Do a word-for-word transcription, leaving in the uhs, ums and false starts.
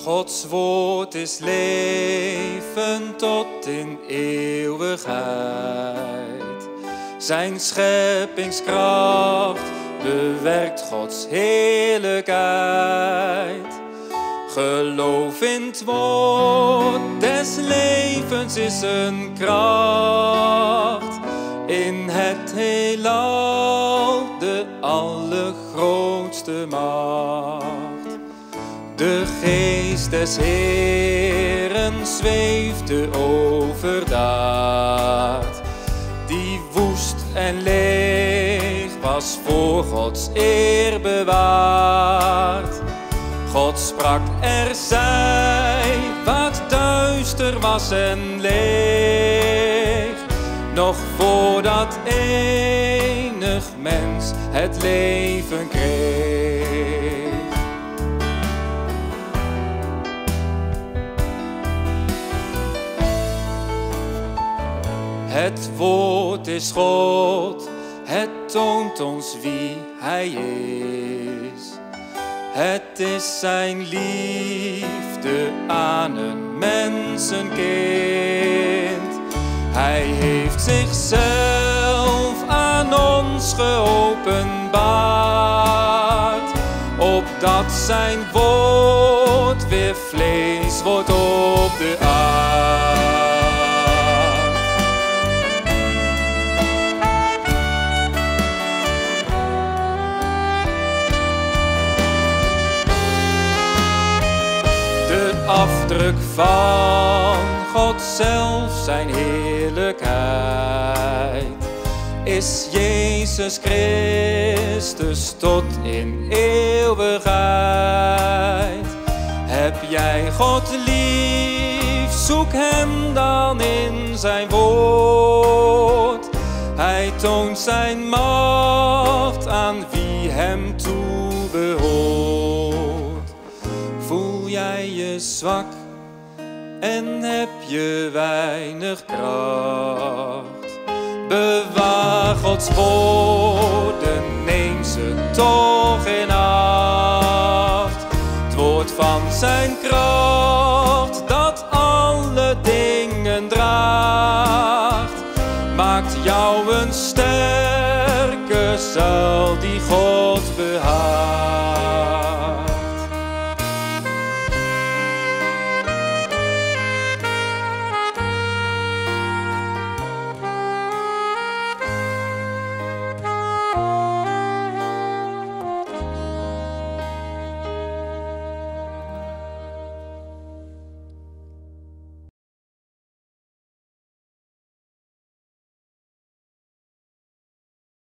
Gods woord is leven tot in eeuwigheid. Zijn scheppingskracht bewerkt Gods heerlijkheid. Geloof in het woord des levens is een kracht. In het heelal de allergrootste macht. De geest des Heeren zweefde overdaad. Die woest en leeg was voor Gods eer bewaard. God sprak, er zij wat duister was en leeg. Nog voordat enig mens het leven kreeg. Het woord is God, het toont ons wie Hij is. Het is zijn liefde aan een mensenkind. Hij heeft zichzelf aan ons geopenbaard, opdat zijn woord weer vlees wordt op de aard. Afdruk van God zelf, zijn heerlijkheid, is Jezus Christus tot in eeuwigheid. Heb jij God lief, zoek hem dan in zijn woord. Hij toont zijn macht aan wie hem toebehoort. Voel jij je zwak en heb je weinig kracht? Bewaar Gods woorden, neem ze toch in acht. Het woord van zijn kracht dat alle dingen draagt, maakt jou een sterke zuil die God behaagt.